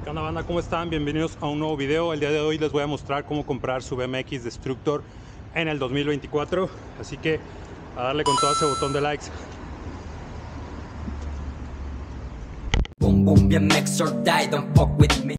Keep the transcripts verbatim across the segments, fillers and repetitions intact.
¿Qué onda, banda? ¿Cómo están? Bienvenidos a un nuevo video. El día de hoy les voy a mostrar cómo comprar su B M X Destructor en el dos mil veinticuatro. Así que a darle con todo ese botón de likes. Boom boom, B M X or die, don't fuck with me.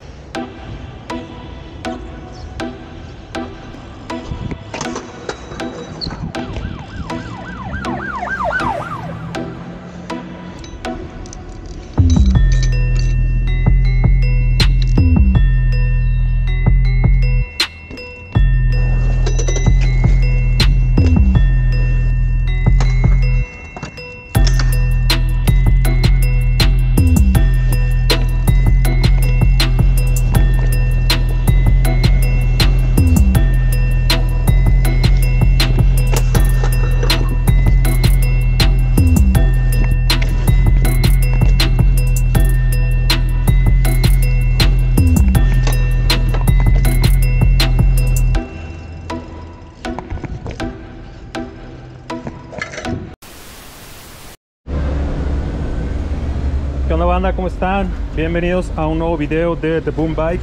¿Qué onda, banda? ¿Cómo están? Bienvenidos a un nuevo video de The Boom Bike.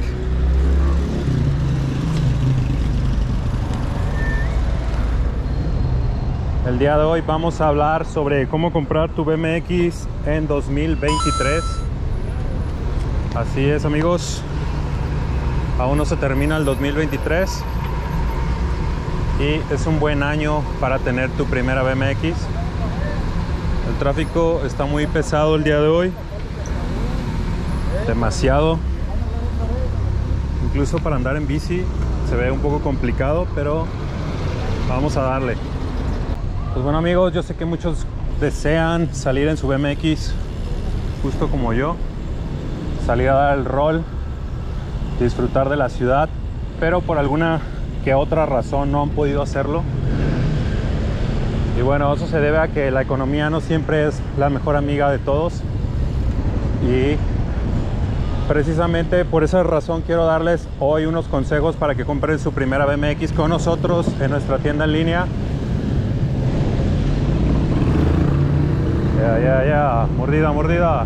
El día de hoy vamos a hablar sobre cómo comprar tu B M X en dos mil veintitrés. Así es, amigos, aún no se termina el dos mil veintitrés y es un buen año para tener tu primera B M X. El tráfico está muy pesado el día de hoy, demasiado, incluso para andar en bici se ve un poco complicado, pero vamos a darle. Pues bueno, amigos, yo sé que muchos desean salir en su B M X justo como yo, salir a dar el rol, disfrutar de la ciudad, pero por alguna que otra razón no han podido hacerlo. Y bueno, eso se debe a que la economía no siempre es la mejor amiga de todos, y precisamente por esa razón quiero darles hoy unos consejos para que compren su primera B M X con nosotros en nuestra tienda en línea. Ya, ya, ya, mordida, mordida.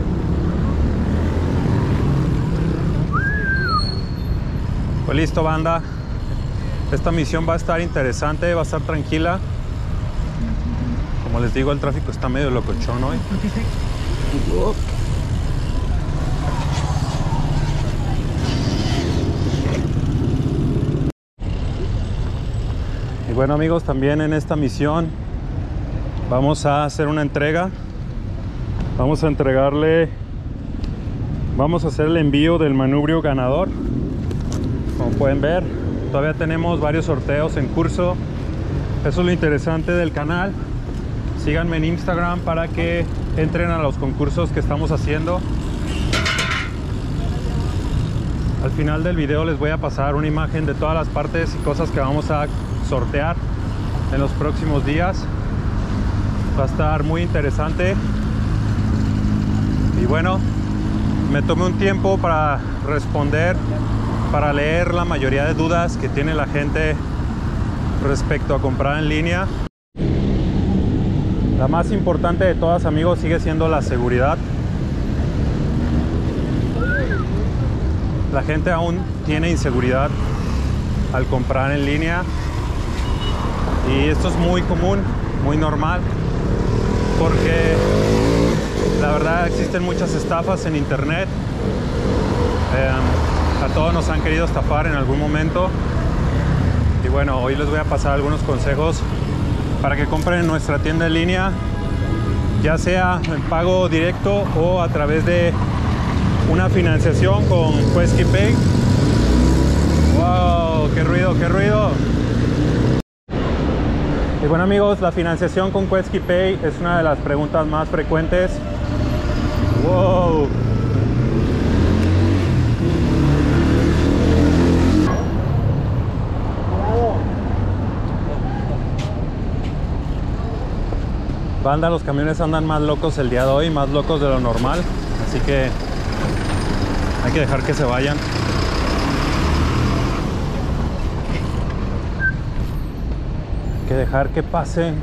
Pues listo, banda. Esta misión va a estar interesante, va a estar tranquila. Como les digo, el tráfico está medio locochón hoy. Y bueno, amigos, también en esta misión vamos a hacer una entrega. Vamos a entregarle, vamos a hacer el envío del manubrio ganador. Como pueden ver, todavía tenemos varios sorteos en curso. Eso es lo interesante del canal. Síganme en Instagram para que entren a los concursos que estamos haciendo. Al final del video les voy a pasar una imagen de todas las partes y cosas que vamos a sortear en los próximos días. Va a estar muy interesante. Y bueno, me tomé un tiempo para responder, para leer la mayoría de dudas que tiene la gente respecto a comprar en línea. La más importante de todas, amigos, sigue siendo la seguridad. La gente aún tiene inseguridad al comprar en línea, y esto es muy común, muy normal, porque la verdad existen muchas estafas en internet. Eh, a todos nos han querido estafar en algún momento, y bueno, hoy les voy a pasar algunos consejos para que compren en nuestra tienda en línea, ya sea en pago directo o a través de una financiación con QuestKeyPay. ¡Wow! ¡Qué ruido, qué ruido! Y bueno, amigos, la financiación con QuestKeyPay es una de las preguntas más frecuentes. ¡Wow! Banda, los camiones andan más locos el día de hoy, más locos de lo normal, así que hay que dejar que se vayan. Hay que dejar que pasen.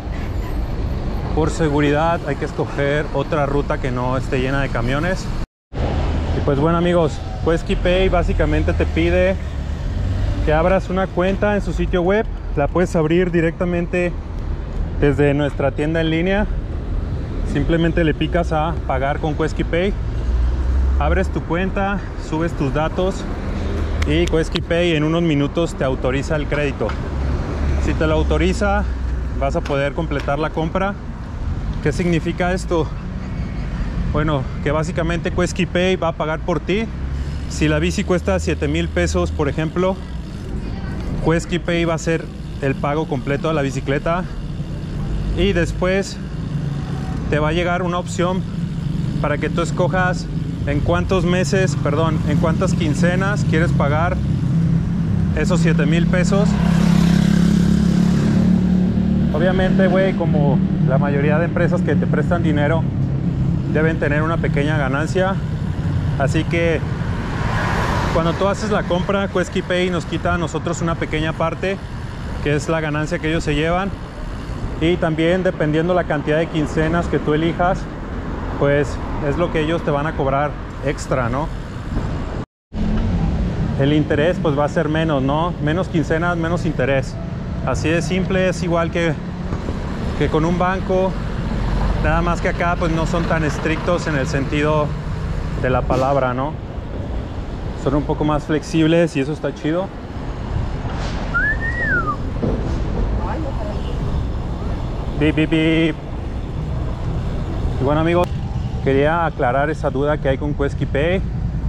Por seguridad hay que escoger otra ruta que no esté llena de camiones. Y pues bueno amigos, QuestKeyPay básicamente te pide que abras una cuenta en su sitio web. La puedes abrir directamente desde nuestra tienda en línea. Simplemente le picas a pagar con QuestKeyPay, abres tu cuenta, subes tus datos y QuestKeyPay en unos minutos te autoriza el crédito. Si te lo autoriza, vas a poder completar la compra. ¿Qué significa esto? Bueno, que básicamente QuestKeyPay va a pagar por ti. Si la bici cuesta siete mil pesos, por ejemplo, QuestKeyPay va a hacer el pago completo de la bicicleta y después te va a llegar una opción para que tú escojas en cuántos meses, perdón, en cuántas quincenas quieres pagar esos siete mil pesos. Obviamente, güey, como la mayoría de empresas que te prestan dinero deben tener una pequeña ganancia, así que cuando tú haces la compra, QuestKeyPay nos quita a nosotros una pequeña parte, que es la ganancia que ellos se llevan. Y también dependiendo la cantidad de quincenas que tú elijas, pues es lo que ellos te van a cobrar extra, ¿no? El interés pues va a ser menos, ¿no? Menos quincenas, menos interés. Así de simple, es igual que, que con un banco. Nada más que acá pues no son tan estrictos en el sentido de la palabra, ¿no? Son un poco más flexibles y eso está chido. Bip, bip, bip. Y bueno amigos, quería aclarar esa duda que hay con QuestKeyPay,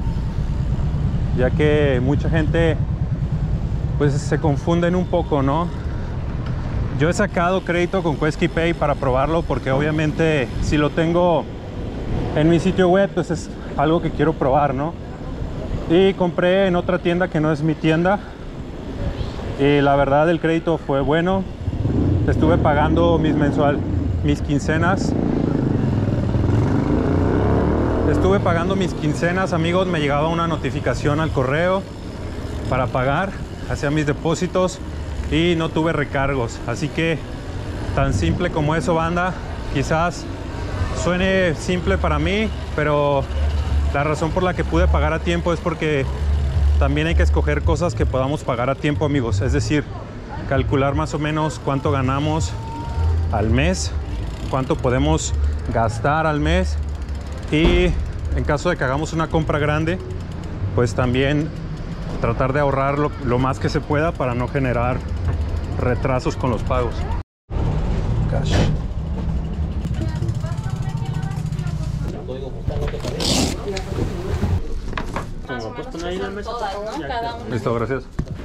ya que mucha gente pues se confunden un poco, ¿no? Yo he sacado crédito con QuestKeyPay para probarlo porque obviamente si lo tengo en mi sitio web pues es algo que quiero probar, ¿no? Y compré en otra tienda que no es mi tienda y la verdad el crédito fue bueno. Estuve pagando mis mensual, mis quincenas. Estuve pagando mis quincenas, amigos. Me llegaba una notificación al correo para pagar, hacía mis depósitos y no tuve recargos. Así que tan simple como eso, banda. Quizás suene simple para mí, pero la razón por la que pude pagar a tiempo es porque también hay que escoger cosas que podamos pagar a tiempo, amigos. Es decir, calcular más o menos cuánto ganamos al mes, cuánto podemos gastar al mes y en caso de que hagamos una compra grande, pues también tratar de ahorrar lo, lo más que se pueda para no generar retrasos con los pagos. Cash. Listo, gracias.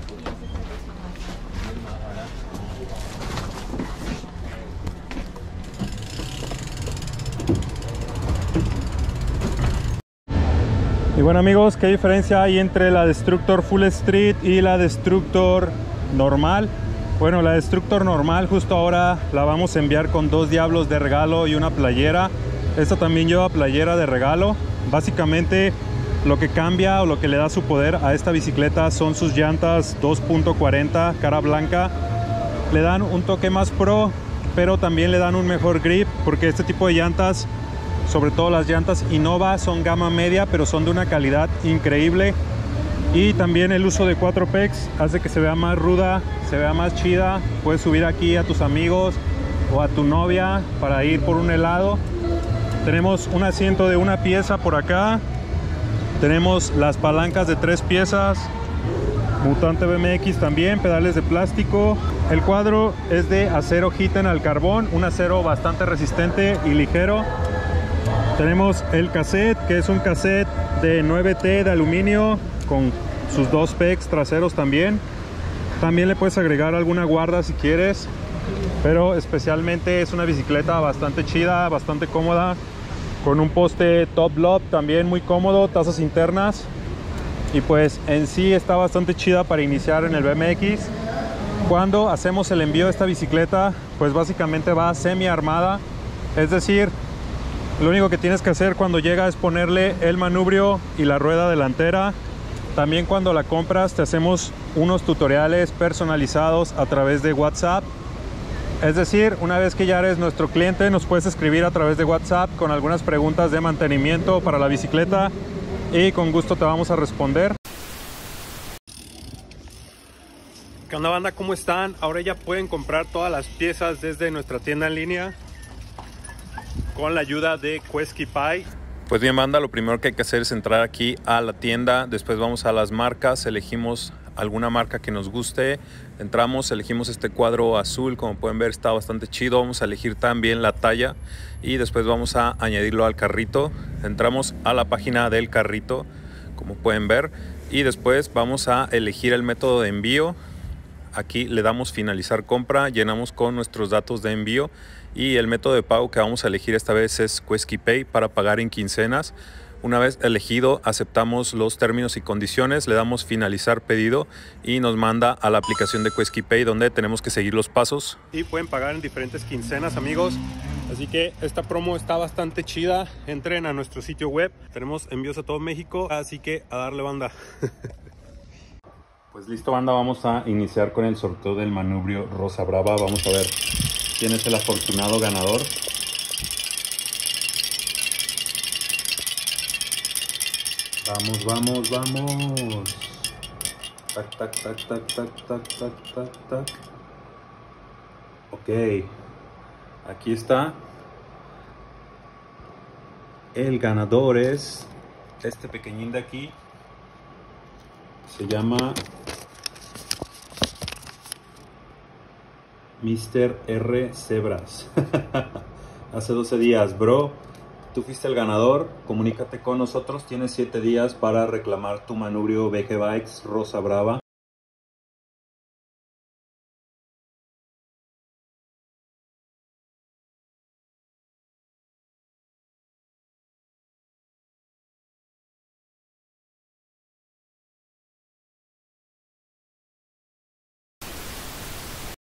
Y bueno amigos, ¿qué diferencia hay entre la Destructor Full Street y la Destructor normal? Bueno, la Destructor normal justo ahora la vamos a enviar con dos diablos de regalo y una playera. Esta también lleva playera de regalo. Básicamente lo que cambia o lo que le da su poder a esta bicicleta son sus llantas dos punto cuarenta cara blanca. Le dan un toque más pro, pero también le dan un mejor grip porque este tipo de llantas, sobre todo las llantas Innova, son gama media pero son de una calidad increíble. Y también el uso de cuatro pegs hace que se vea más ruda, se vea más chida. Puedes subir aquí a tus amigos o a tu novia para ir por un helado. Tenemos un asiento de una pieza por acá. Tenemos las palancas de tres piezas, Mutante B M X también, pedales de plástico. El cuadro es de acero Hiten al carbón, un acero bastante resistente y ligero. Tenemos el cassette, que es un cassette de nueve T de aluminio con sus dos pegs traseros también. También le puedes agregar alguna guarda si quieres, pero especialmente es una bicicleta bastante chida, bastante cómoda, con un poste top lock también muy cómodo, tazas internas, y pues en sí está bastante chida para iniciar en el B M X. Cuando hacemos el envío de esta bicicleta, pues básicamente va semi armada, es decir, lo único que tienes que hacer cuando llega es ponerle el manubrio y la rueda delantera. También cuando la compras te hacemos unos tutoriales personalizados a través de WhatsApp. Es decir, una vez que ya eres nuestro cliente, nos puedes escribir a través de WhatsApp con algunas preguntas de mantenimiento para la bicicleta y con gusto te vamos a responder. ¿Qué onda, banda? ¿Cómo están? Ahora ya pueden comprar todas las piezas desde nuestra tienda en línea con la ayuda de Quesky.Py. Pues bien, banda, lo primero que hay que hacer es entrar aquí a la tienda, después vamos a las marcas, elegimos alguna marca que nos guste, entramos, elegimos este cuadro azul, como pueden ver está bastante chido, vamos a elegir también la talla y después vamos a añadirlo al carrito. Entramos a la página del carrito, como pueden ver, y después vamos a elegir el método de envío. Aquí le damos finalizar compra, llenamos con nuestros datos de envío y el método de pago que vamos a elegir esta vez es Quesky.Py para pagar en quincenas. Una vez elegido, aceptamos los términos y condiciones, le damos finalizar pedido y nos manda a la aplicación de Quesky.Py donde tenemos que seguir los pasos. Y pueden pagar en diferentes quincenas, amigos. Así que esta promo está bastante chida. Entren a nuestro sitio web, tenemos envíos a todo México, así que a darle, banda. Pues listo, banda, vamos a iniciar con el sorteo del manubrio Rosa Brava. Vamos a ver quién es el afortunado ganador. Vamos, vamos, vamos. Tac, tac, tac, tac, tac, tac, tac, tac, tac. Ok. Aquí está. El ganador es este pequeñín de aquí. Se llama mister R Zebras. Hace doce días, bro. Tú fuiste el ganador. Comunícate con nosotros. Tienes siete días para reclamar tu manubrio B G Bikes Rosa Brava.